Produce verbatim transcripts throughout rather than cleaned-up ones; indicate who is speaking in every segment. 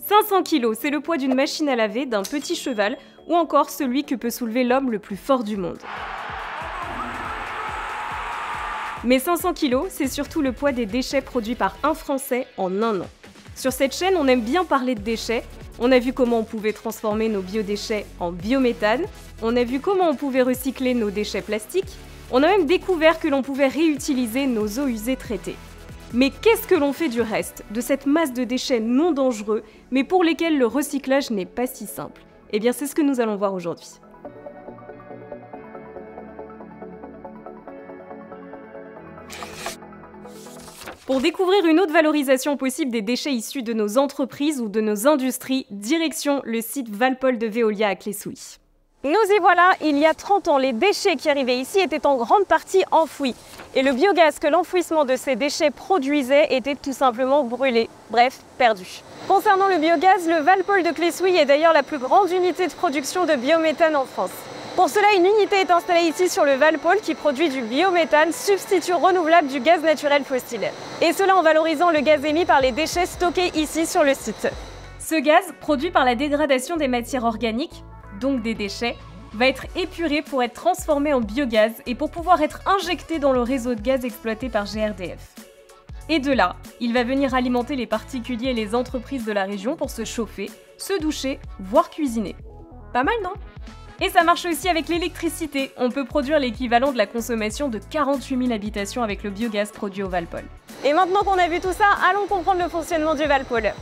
Speaker 1: cinq cents kilos, c'est le poids d'une machine à laver, d'un petit cheval, ou encore celui que peut soulever l'homme le plus fort du monde. Mais cinq cents kilos, c'est surtout le poids des déchets produits par un Français en un an. Sur cette chaîne, on aime bien parler de déchets. On a vu comment on pouvait transformer nos biodéchets en biométhane. On a vu comment on pouvait recycler nos déchets plastiques. On a même découvert que l'on pouvait réutiliser nos eaux usées traitées. Mais qu'est-ce que l'on fait du reste, de cette masse de déchets non dangereux, mais pour lesquels le recyclage n'est pas si simple? Eh bien, c'est ce que nous allons voir aujourd'hui. Pour découvrir une autre valorisation possible des déchets issus de nos entreprises ou de nos industries, direction le site Valpol de Veolia à Clessouilly. Nous y voilà, il y a trente ans, les déchets qui arrivaient ici étaient en grande partie enfouis. Et le biogaz que l'enfouissement de ces déchets produisait était tout simplement brûlé, bref, perdu. Concernant le biogaz, le Valpol de Clessouilly est d'ailleurs la plus grande unité de production de biométhane en France. Pour cela, une unité est installée ici sur le Valpol qui produit du biométhane, substitut renouvelable du gaz naturel fossile. Et cela en valorisant le gaz émis par les déchets stockés ici sur le site. Ce gaz, produit par la dégradation des matières organiques, donc des déchets, va être épuré pour être transformé en biogaz et pour pouvoir être injecté dans le réseau de gaz exploité par G R D F. Et de là, il va venir alimenter les particuliers et les entreprises de la région pour se chauffer, se doucher, voire cuisiner. Pas mal, non ? Et ça marche aussi avec l'électricité. On peut produire l'équivalent de la consommation de quarante-huit mille habitations avec le biogaz produit au Valpol. Et maintenant qu'on a vu tout ça, allons comprendre le fonctionnement du Valpol.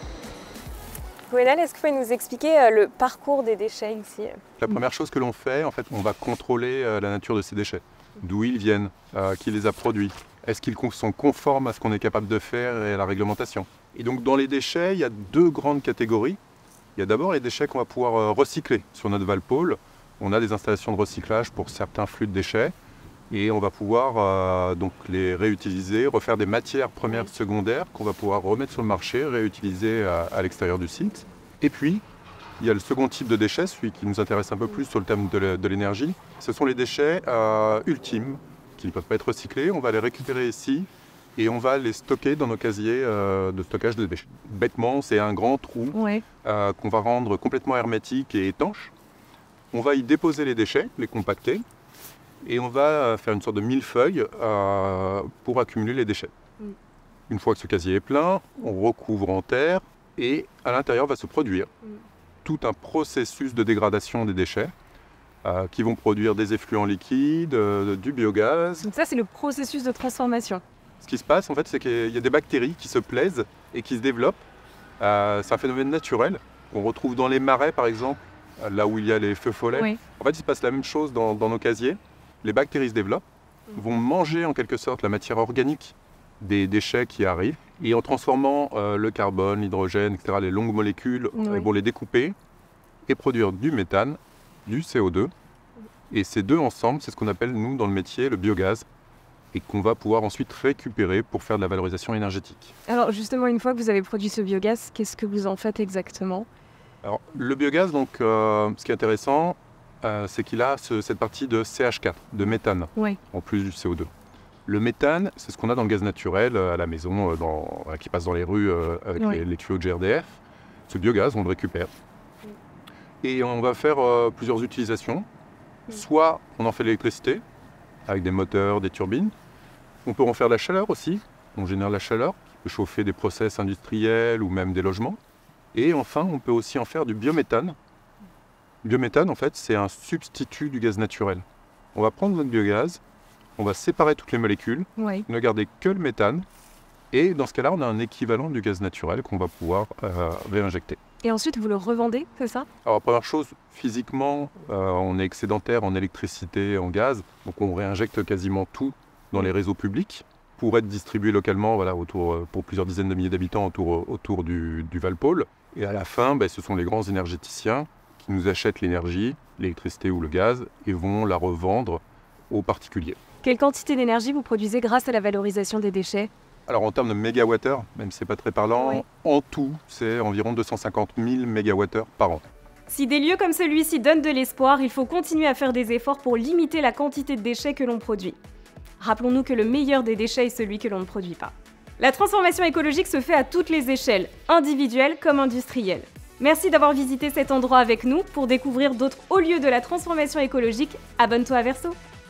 Speaker 1: Gwenal, est-ce que vous pouvez nous expliquer le parcours des déchets ici?
Speaker 2: La première chose que l'on fait, en fait, on va contrôler la nature de ces déchets. D'où ils viennent, euh, qui les a produits. Est-ce qu'ils sont conformes à ce qu'on est capable de faire et à la réglementation? Et donc dans les déchets, il y a deux grandes catégories. Il y a d'abord les déchets qu'on va pouvoir recycler. Sur notre Valpol, on a des installations de recyclage pour certains flux de déchets. Et on va pouvoir euh, donc les réutiliser, refaire des matières premières secondaires qu'on va pouvoir remettre sur le marché, réutiliser à, à l'extérieur du site. Et puis, il y a le second type de déchets, celui qui nous intéresse un peu plus sur le thème de l'énergie. Ce sont les déchets euh, ultimes, qui ne peuvent pas être recyclés. On va les récupérer ici et on va les stocker dans nos casiers euh, de stockage de déchets. Bêtement, c'est un grand trou ouais. euh, qu'on va rendre complètement hermétique et étanche. On va y déposer les déchets, les compacter. Et on va faire une sorte de millefeuille euh, pour accumuler les déchets. Mm. Une fois que ce casier est plein, on recouvre en terre et à l'intérieur va se produire mm. tout un processus de dégradation des déchets euh, qui vont produire des effluents liquides, euh, du biogaz.
Speaker 1: Donc ça, c'est le processus de transformation.
Speaker 2: Ce qui se passe, en fait, c'est qu'il y a des bactéries qui se plaisent et qui se développent. Euh, c'est un phénomène naturel qu'on retrouve dans les marais, par exemple, là où il y a les feux follets. Oui. En fait, il se passe la même chose dans, dans nos casiers. Les bactéries se développent, vont manger en quelque sorte la matière organique des déchets qui arrivent et en transformant euh, le carbone, l'hydrogène, et cetera, les longues molécules, oui. Elles vont les découper et produire du méthane, du C O deux. Et ces deux ensemble, c'est ce qu'on appelle nous dans le métier le biogaz et qu'on va pouvoir ensuite récupérer pour faire de la valorisation énergétique.
Speaker 1: Alors justement, une fois que vous avez produit ce biogaz, qu'est-ce que vous en faites exactement?
Speaker 2: Alors le biogaz, donc, euh, ce qui est intéressant, Euh, c'est qu'il a ce, cette partie de C H quatre, de méthane, oui. En plus du C O deux. Le méthane, c'est ce qu'on a dans le gaz naturel euh, à la maison, euh, dans, euh, qui passe dans les rues euh, avec oui. les, les tuyaux de G R D F. Ce biogaz, on le récupère. Oui. Et on va faire euh, plusieurs utilisations. Oui. Soit on en fait de l'électricité, avec des moteurs, des turbines. On peut en faire de la chaleur aussi. On génère de la chaleur, on peut chauffer des process industriels ou même des logements. Et enfin, on peut aussi en faire du biométhane. Le biométhane, en fait, c'est un substitut du gaz naturel. On va prendre notre biogaz, on va séparer toutes les molécules, oui. Ne garder que le méthane, et dans ce cas-là, on a un équivalent du gaz naturel qu'on va pouvoir euh, réinjecter.
Speaker 1: Et ensuite, vous le revendez, c'est ça?
Speaker 2: Alors, première chose, physiquement, euh, on est excédentaire en électricité, en gaz, donc on réinjecte quasiment tout dans les réseaux publics pour être distribué localement, voilà, autour, pour plusieurs dizaines de milliers d'habitants autour, autour du, du Valpol. Et à la fin, ben, ce sont les grands énergéticiens qui nous achètent l'énergie, l'électricité ou le gaz, et vont la revendre aux particuliers.
Speaker 1: Quelle quantité d'énergie vous produisez grâce à la valorisation des déchets?
Speaker 2: Alors en termes de mégawattheures, même si ce n'est pas très parlant, oui. En tout, c'est environ deux cent cinquante mille mégawattheures par an.
Speaker 1: Si des lieux comme celui-ci donnent de l'espoir, il faut continuer à faire des efforts pour limiter la quantité de déchets que l'on produit. Rappelons-nous que le meilleur des déchets est celui que l'on ne produit pas. La transformation écologique se fait à toutes les échelles, individuelles comme industrielles. Merci d'avoir visité cet endroit avec nous. Pour découvrir d'autres hauts lieux de la transformation écologique, abonne-toi à Verso.